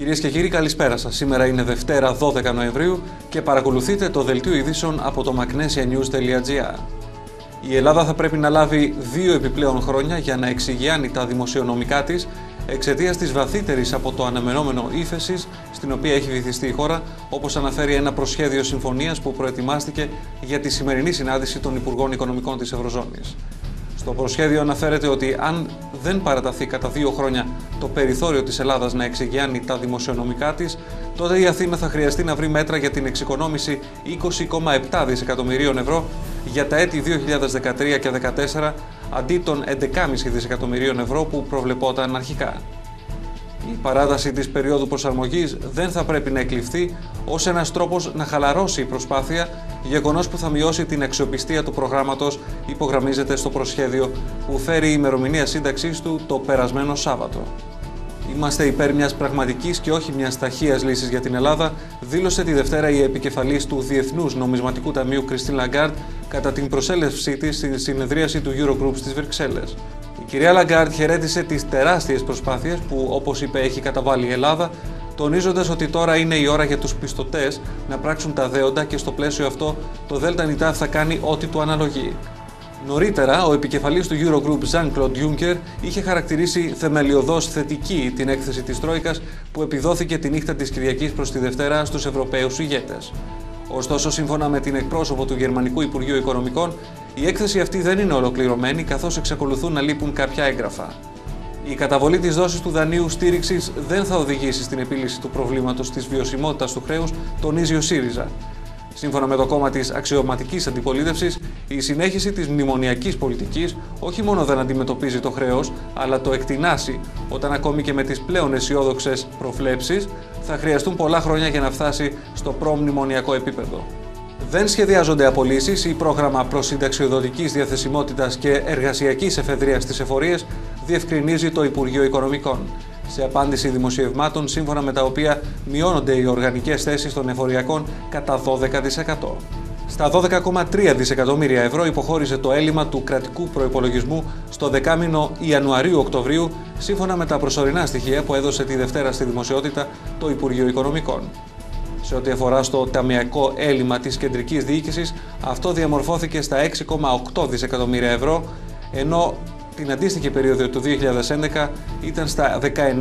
Κυρίες και κύριοι, καλησπέρα σας. Σήμερα είναι Δευτέρα 12 Νοεμβρίου και παρακολουθείτε το δελτίο ειδήσεων από το magnesianews.gr. Η Ελλάδα θα πρέπει να λάβει 2 επιπλέον χρόνια για να εξηγιάνει τα δημοσιονομικά της εξαιτίας της βαθύτερης από το αναμενόμενο ύφεσης στην οποία έχει βυθιστεί η χώρα, όπως αναφέρει ένα προσχέδιο συμφωνίας που προετοιμάστηκε για τη σημερινή συνάντηση των Υπουργών Οικονομικών της Ευρωζώνης. Στο προσχέδιο αναφέρεται ότι αν δεν παραταθεί κατά 2 χρόνια το περιθώριο της Ελλάδας να εξηγιάνει τα δημοσιονομικά της, τότε η Αθήνα θα χρειαστεί να βρει μέτρα για την εξοικονόμηση 20,7 δισεκατομμυρίων ευρώ για τα έτη 2013 και 2014 αντί των 11,5 δισεκατομμυρίων ευρώ που προβλεπόταν αρχικά. Η παράταση της περίοδου προσαρμογής δεν θα πρέπει να εκλειφθεί ως ένας τρόπος να χαλαρώσει η προσπάθεια, γεγονός που θα μειώσει την αξιοπιστία του προγράμματος, υπογραμμίζεται στο προσχέδιο που φέρει η ημερομηνία σύνταξής του το περασμένο Σάββατο. Είμαστε υπέρ μιας πραγματικής και όχι μιας ταχείας λύσης για την Ελλάδα, δήλωσε τη Δευτέρα η επικεφαλής του Διεθνούς Νομισματικού Ταμείου Κριστίν Λαγκάρντ κατά την προσέλευσή της στη συνεδρίαση του Eurogroup στις Βρυξέλλες. Η κυρία Λαγκάρντ χαιρέτησε τις τεράστιες προσπάθειες που, όπως είπε, έχει καταβάλει η Ελλάδα, τονίζοντας ότι τώρα είναι η ώρα για τους πιστωτές να πράξουν τα δέοντα και στο πλαίσιο αυτό το ΔΝΤ θα κάνει ό,τι του αναλογεί. Νωρίτερα, ο επικεφαλής του Eurogroup, Jean-Claude Juncker, είχε χαρακτηρίσει θεμελιωδώς θετική την έκθεση της Τρόικας που επιδόθηκε τη νύχτα της Κυριακής προς τη Δευτέρα στους Ευρωπαίους ηγέτες. Ωστόσο, σύμφωνα με την εκπρόσωπο του Γερμανικού Υπουργείου Οικονομικών, η έκθεση αυτή δεν είναι ολοκληρωμένη, καθώς εξακολουθούν να λείπουν κάποια έγγραφα. Η καταβολή της δόσης του δανείου στήριξης δεν θα οδηγήσει στην επίλυση του προβλήματος της βιωσιμότητας του χρέους, τονίζει ο ΣΥΡΙΖΑ. Σύμφωνα με το κόμμα της αξιωματικής αντιπολίτευσης, η συνέχιση της μνημονιακής πολιτικής όχι μόνο δεν αντιμετωπίζει το χρέος, αλλά το εκτινάσει, όταν ακόμη και με τις πλέον αισιόδοξες προβλέψεις θα χρειαστούν πολλά χρόνια για να φτάσει στο προμνημονιακό επίπεδο. Δεν σχεδιάζονται απολύσεις ή πρόγραμμα προσυνταξιοδοτικής διαθεσιμότητας και εργασιακής εφεδρείας στις εφορίες, διευκρινίζει το Υπουργείο Οικονομικών. Σε απάντηση δημοσιευμάτων, σύμφωνα με τα οποία μειώνονται οι οργανικές θέσεις των εφοριακών κατά 12%. Στα 12,3 δισεκατομμύρια ευρώ υποχώρησε το έλλειμμα του κρατικού προϋπολογισμού στο δεκάμηνο Ιανουαρίου-Οκτωβρίου, σύμφωνα με τα προσωρινά στοιχεία που έδωσε τη Δευτέρα στη δημοσιότητα το Υπουργείο Οικονομικών. Σε ό,τι αφορά στο ταμειακό έλλειμμα της κεντρικής διοίκησης, αυτό διαμορφώθηκε στα 6,8 δισεκατομμύρια ευρώ, ενώ την αντίστοιχη περίοδο του 2011 ήταν στα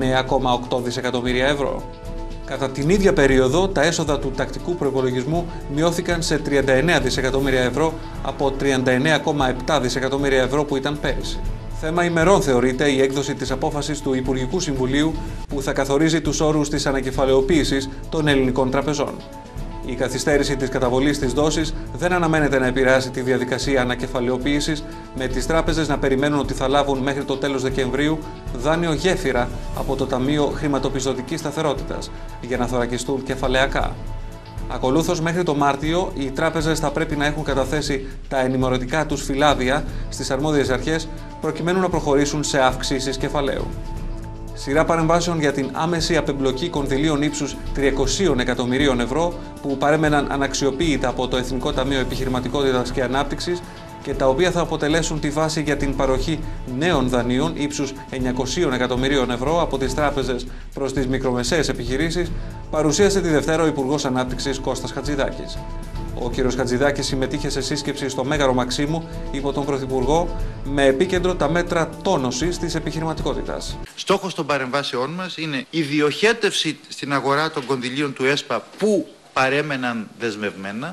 19,8 δισεκατομμύρια ευρώ. Κατά την ίδια περίοδο, τα έσοδα του τακτικού προϋπολογισμού μειώθηκαν σε 39 δισεκατομμύρια ευρώ από 39,7 δισεκατομμύρια ευρώ που ήταν πέρυσι. Θέμα ημερών θεωρείται η έκδοση της απόφασης του Υπουργικού Συμβουλίου που θα καθορίζει τους όρους της ανακεφαλαιοποίησης των ελληνικών τραπεζών. Η καθυστέρηση της καταβολής της δόσης δεν αναμένεται να επηρεάσει τη διαδικασία ανακεφαλαιοποίησης, με τις τράπεζες να περιμένουν ότι θα λάβουν μέχρι το τέλος Δεκεμβρίου δάνειο γέφυρα από το Ταμείο Χρηματοπιστωτικής Σταθερότητας για να θωρακιστούν κεφαλαιακά. Ακολούθως, μέχρι το Μάρτιο, οι τράπεζες θα πρέπει να έχουν καταθέσει τα ενημερωτικά τους φυλάδια στις αρμόδιες αρχές προκειμένου να προχωρήσουν σε αυξήσεις κεφαλαίου. Σειρά παρεμβάσεων για την άμεση απεμπλοκή κονδυλίων ύψους 300 εκατομμυρίων ευρώ που παρέμεναν αναξιοποίητα από το Εθνικό Ταμείο Επιχειρηματικότητας και Ανάπτυξης και τα οποία θα αποτελέσουν τη βάση για την παροχή νέων δανείων ύψους 900 εκατομμυρίων ευρώ από τις τράπεζες προς τις μικρομεσαίες επιχειρήσεις, παρουσίασε τη Δευτέρα ο Υπουργός Ανάπτυξης Κώστας Χατζηδάκης. Ο κ. Χατζηδάκης συμμετείχε σε σύσκεψη στο Μέγαρο Μαξίμου υπό τον Πρωθυπουργό με επίκεντρο τα μέτρα τόνωσης της επιχειρηματικότητας. Στόχος των παρεμβάσεών μας είναι η διοχέτευση στην αγορά των κονδυλίων του ΕΣΠΑ που παρέμεναν δεσμευμένα.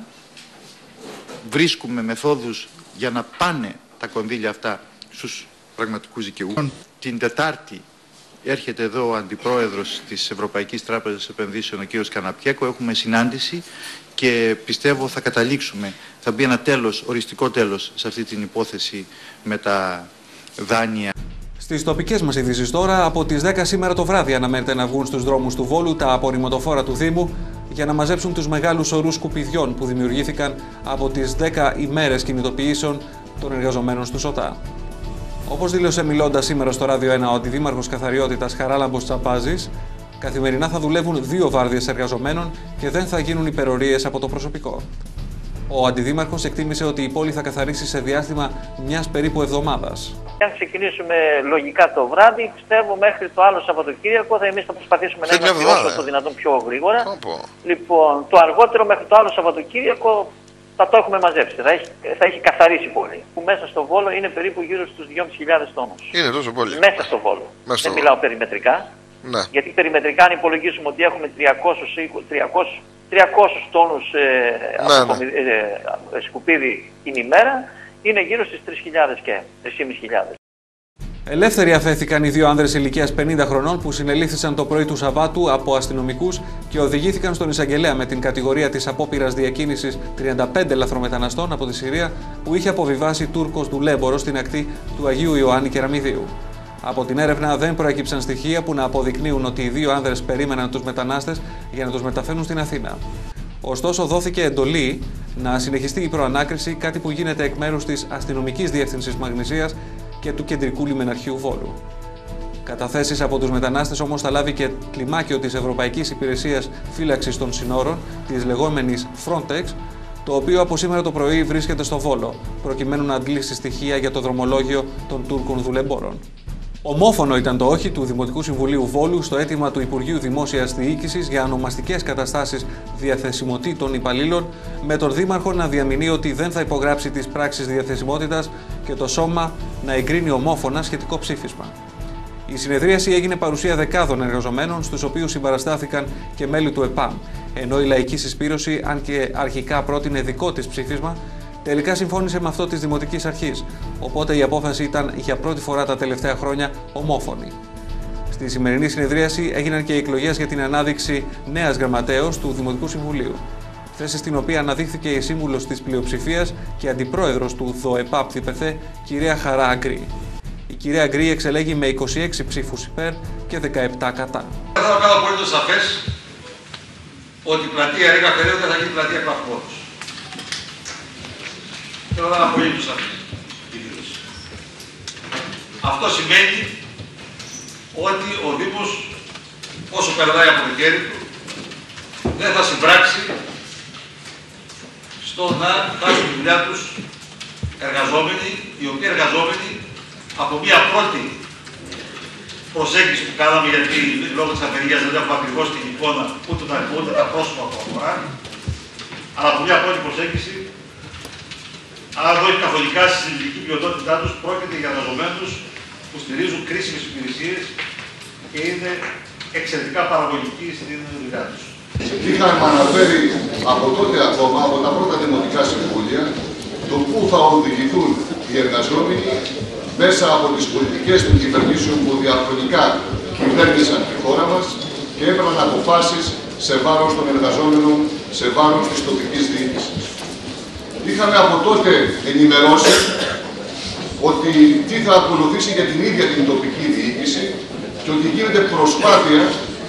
Βρίσκουμε μεθόδους για να πάνε τα κονδύλια αυτά στους πραγματικούς δικαιούχους. Την Τετάρτη έρχεται εδώ ο Αντιπρόεδρος της Ευρωπαϊκής Τράπεζας Επενδύσεων, ο κ. Καναπιέκο. Έχουμε συνάντηση και πιστεύω θα καταλήξουμε, θα μπει ένα τέλος, οριστικό τέλος σε αυτή την υπόθεση με τα δάνεια. Στις τοπικές μας ειδήσεις τώρα, από τις 10 σήμερα το βράδυ αναμένεται να βγουν στους δρόμους του Βόλου τα απορριμματοφόρα του Δήμου για να μαζέψουν τους μεγάλους ορούς σκουπιδιών που δημιουργήθηκαν από τις 10 ημέρες κινητοποιήσεων των εργαζομένων του ΣΟΤΑ. Όπως δήλωσε μιλώντας σήμερα στο Ράδιο 1 ο Αντιδήμαρχος Καθαριότητας Χαράλαμπος Τσαπάζης, καθημερινά θα δουλεύουν 2 βάρδιες εργαζομένων και δεν θα γίνουν υπερορίες από το προσωπικό. Ο Αντιδήμαρχος εκτίμησε ότι η πόλη θα καθαρίσει σε διάστημα μιας περίπου εβδομάδας. Και αν ξεκινήσουμε λογικά το βράδυ, πιστεύω μέχρι το άλλο Σαββατοκύριακο εμείς θα προσπαθήσουμε να είμαστε όσο το δυνατόν πιο γρήγορα. Λοιπόν, το αργότερο μέχρι το άλλο Σαββατοκύριακο θα το έχουμε μαζέψει. Θα έχει καθαρίσει πολύ. Που μέσα στο Βόλο είναι περίπου γύρω στους 2.500 τόνους. Είναι τόσο πολύ. Μέσα στο Βόλο. Δεν μιλάω περιμετρικά. Ναι. Γιατί περιμετρικά, αν υπολογίσουμε ότι έχουμε 300 τόνους σκουπίδι την ημέρα, είναι γύρω στις 3.000 και 3.500. Ελεύθεροι αφέθηκαν οι δύο άνδρες ηλικίας 50 χρονών που συνελήφθησαν το πρωί του Σαββάτου από αστυνομικούς και οδηγήθηκαν στον εισαγγελέα με την κατηγορία της απόπειρας διακίνησης 35 λαθρομεταναστών από τη Συρία που είχε αποβιβάσει Τούρκος δουλέμπορος στην ακτή του Αγίου Ιωάννη Κεραμιδίου. Από την έρευνα δεν προέκυψαν στοιχεία που να αποδεικνύουν ότι οι δύο άνδρες περίμεναν τους μετανάστες για να τους μεταφέρουν στην Αθήνα. Ωστόσο, δόθηκε εντολή να συνεχιστεί η προανάκριση, κάτι που γίνεται εκ μέρους της Αστυνομικής Διεύθυνσης Μαγνησίας και του Κεντρικού Λιμεναρχείου Βόλου. Καταθέσεις από τους μετανάστες όμως θα λάβει και κλιμάκιο της Ευρωπαϊκής Υπηρεσίας Φύλαξης των Συνόρων, της λεγόμενης Frontex, το οποίο από σήμερα το πρωί βρίσκεται στο Βόλο, προκειμένου να αντλήσει στοιχεία για το δρομολόγιο των Τούρκων δουλεμπόρων. Ομόφωνο ήταν το όχι του Δημοτικού Συμβουλίου Βόλου στο αίτημα του Υπουργείου Δημόσιας Διοίκησης για ονομαστικές καταστάσεις διαθεσιμοτήτων υπαλλήλων, με τον Δήμαρχο να διαμηνύει ότι δεν θα υπογράψει τις πράξεις διαθεσιμότητας και το Σώμα να εγκρίνει ομόφωνα σχετικό ψήφισμα. Η συνεδρίαση έγινε παρουσία δεκάδων εργαζομένων, στους οποίους συμπαραστάθηκαν και μέλη του ΕΠΑΜ, ενώ η Λαϊκή Συσπήρωση, αν και αρχικά πρότεινε δικό της ψήφισμα, τελικά συμφώνησε με αυτό της Δημοτικής Αρχής, οπότε η απόφαση ήταν για πρώτη φορά τα τελευταία χρόνια ομόφωνη. Στη σημερινή συνεδρίαση έγιναν και οι εκλογές για την ανάδειξη νέας γραμματέως του Δημοτικού Συμβουλίου, θέση στην οποία αναδείχθηκε η σύμβουλος της πλειοψηφίας και αντιπρόεδρος του ΔΟΕΠΑΠ ΔΠΘ, κυρία Χαρά Αγκρή. Η κυρία Αγκρή εξελέγει με 26 ψήφους υπέρ και 17 κατά. Θα κάνω απολύτως σαφές ότι η πλατεία Ρίγα Φεραίου δεν θα γίνει πλατεία Κραυγόδος. Θέλω να είναι απολύτως σαφές η δήλωση. Αυτό σημαίνει ότι ο Δήμος, όσο περνάει από το χέρι του, δεν θα συμπράξει στο να χάσουν τη δουλειά τους εργαζόμενοι, οι οποίοι εργαζόμενοι από μια πρώτη προσέγγιση που κάναμε, γιατί λόγω της απεργίας δεν έχουμε ακριβώς την εικόνα ούτε τα αριθμό ούτε τα πρόσωπα που αφορά, αλλά από μια πρώτη προσέγγιση, αν όχι καθολικά στη συλλογική ποιοτότητά τους, πρόκειται για εργαζομένους που στηρίζουν κρίσιμες υπηρεσίες και είναι εξαιρετικά παραγωγικοί στην δουλειά τους. Είχαμε αναφέρει από τότε ακόμα, από τα πρώτα δημοτικά συμβούλια, το πού θα οδηγηθούν οι εργαζόμενοι μέσα από τις πολιτικές των κυβερνήσεων που διαχρονικά κυβέρνησαν τη χώρα μας και έπαιρναν αποφάσεις σε βάρος των εργαζόμενων, σε βάρος της τοπικής διοίκησης. Είχαμε από τότε ενημερώσει ότι τι θα ακολουθήσει για την ίδια την τοπική διοίκηση και ότι γίνεται προσπάθεια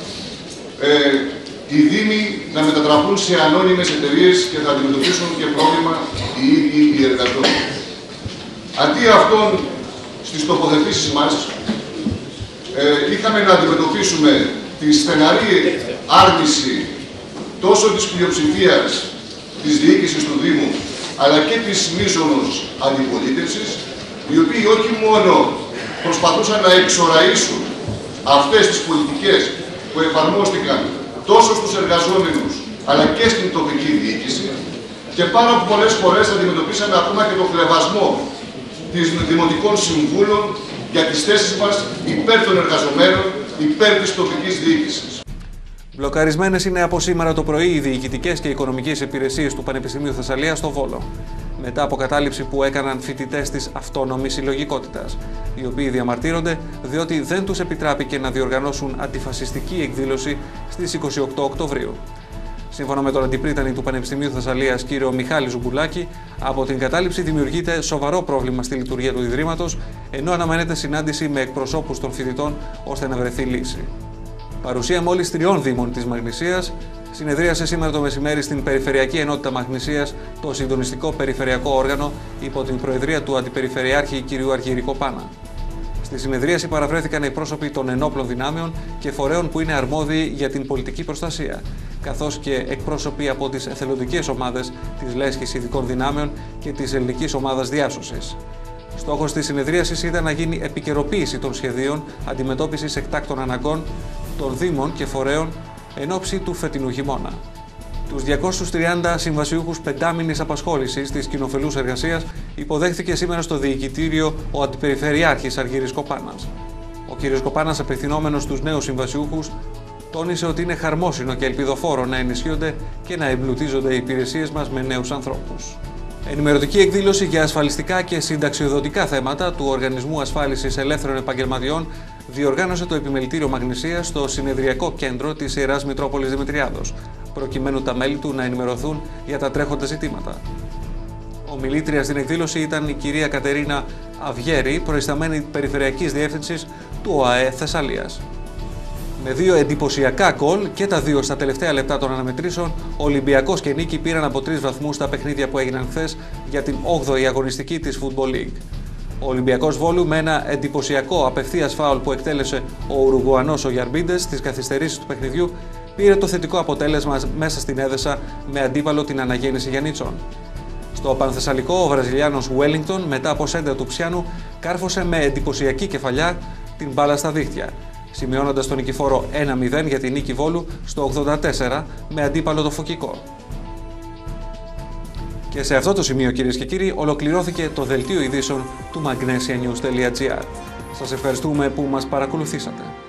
οι Δήμοι να μετατραπούν σε ανώνυμες εταιρείες και θα αντιμετωπίσουν και πρόβλημα οι ίδιοι οι εργαζόμενοι. Αντί αυτών στις τοποθετήσεις μας, είχαμε να αντιμετωπίσουμε τη στεναρή άρνηση τόσο της πλειοψηφίας της διοίκησης του Δήμου, αλλά και της μείζωνος αντιπολίτευσης, οι οποίοι όχι μόνο προσπαθούσαν να εξοραίσουν αυτές τις πολιτικές που εφαρμόστηκαν τόσο στους εργαζόμενους, αλλά και στην τοπική διοίκηση, και πάρα πολλές φορές αντιμετωπίσαμε ακόμα και τον χλευασμό της Δημοτικών Συμβούλων για τις θέσεις μας υπέρ των εργαζομένων, υπέρ της τοπικής διοίκησης. Μπλοκαρισμένες είναι από σήμερα το πρωί οι διοικητικές και οικονομικές υπηρεσίες του Πανεπιστημίου Θεσσαλίας στο Βόλο, μετά από κατάληψη που έκαναν φοιτητές της αυτόνομης συλλογικότητας, οι οποίοι διαμαρτύρονται διότι δεν τους επιτράπηκε να διοργανώσουν αντιφασιστική εκδήλωση στις 28 Οκτωβρίου. Σύμφωνα με τον αντιπρίτανη του Πανεπιστημίου Θεσσαλίας, κύριο Μιχάλη Ζουμπουλάκη, από την κατάληψη δημιουργείται σοβαρό πρόβλημα στη λειτουργία του Ιδρύματος, ενώ αναμένεται συνάντηση με εκπροσώπους των φοιτητών ώστε να βρεθεί λύση. Παρουσία μόλις 3 δήμων της Μαγνησίας, συνεδρίασε σήμερα το μεσημέρι στην Περιφερειακή Ενότητα Μαγνησίας το συντονιστικό περιφερειακό όργανο υπό την προεδρία του Αντιπεριφερειάρχη κ. Αργυρικό Πάνα. Στη συνεδρίαση παραβρέθηκαν οι πρόσωποι των ενόπλων δυνάμεων και φορέων που είναι αρμόδιοι για την πολιτική προστασία, καθώς και εκπρόσωποι από τις εθελοντικές ομάδες της Λέσχης Ειδικών Δυνάμεων και της Ελληνικής Ομάδας Διάσωσης. Στόχος της συνεδρίασης ήταν να γίνει επικαιροποίηση των σχεδίων αντιμετώπισης εκτάκτων αναγκών των Δήμων και Φορέων εν ώψη του φετινού χειμώνα. Τους 230 συμβασιούχους πεντάμινης απασχόλησης της κοινοφελούς εργασίας υποδέχθηκε σήμερα στο Διοικητήριο ο Αντιπεριφερειάρχης Αργύρης Κοπάνας. Ο κ. Κοπάνας, απευθυνόμενος στους νέους συμβασιούχους, τόνισε ότι είναι χαρμόσυνο και ελπιδοφόρο να ενισχύονται και να εμπλουτίζονται οι υπηρεσίες μας με νέους ανθρώπους. Ενημερωτική εκδήλωση για ασφαλιστικά και συνταξιοδοτικά θέματα του Οργανισμού Ασφάλισης Ελεύθερων Επαγγελματιών διοργάνωσε το Επιμελητήριο Μαγνησίας στο Συνεδριακό Κέντρο της Ιεράς Μητρόπολης Δημητριάδος, προκειμένου τα μέλη του να ενημερωθούν για τα τρέχοντα ζητήματα. Ομιλήτρια στην εκδήλωση ήταν η κυρία Κατερίνα Αυγέρη, προϊσταμένη Περιφερειακής Διεύθυνσης του ΟΑΕ Θεσσαλίας. Με 2 εντυπωσιακά γκολ και τα 2 στα τελευταία λεπτά των αναμετρήσεων, ο Ολυμπιακός και Νίκη πήραν από 3 βαθμούς στα παιχνίδια που έγιναν χθες για την 8η αγωνιστική της Football League. Ο Ολυμπιακός Βόλου, με ένα εντυπωσιακό απευθείας φάουλ που εκτέλεσε ο Ουρουγουανός ο Γιαρμπίντες στις καθυστερήσεις του παιχνιδιού, πήρε το θετικό αποτέλεσμα μέσα στην Έδεσα με αντίπαλο την Αναγέννηση Γιαννίτσων. Στο Πανθεσσαλικό, ο Βραζιλιάνος Wellington, μετά από σέντα του Ψιάνου, κάρφωσε με εντυπωσιακή κεφαλιά την μπάλα στα δίχτυα, σημειώνοντας τον νικηφόρο 1-0 για την νίκη Βόλου στο 84 με αντίπαλο το Φωκικό. Και σε αυτό το σημείο, κυρίες και κύριοι, ολοκληρώθηκε το δελτίο ειδήσεων του magnesianews.gr. Σας ευχαριστούμε που μας παρακολουθήσατε.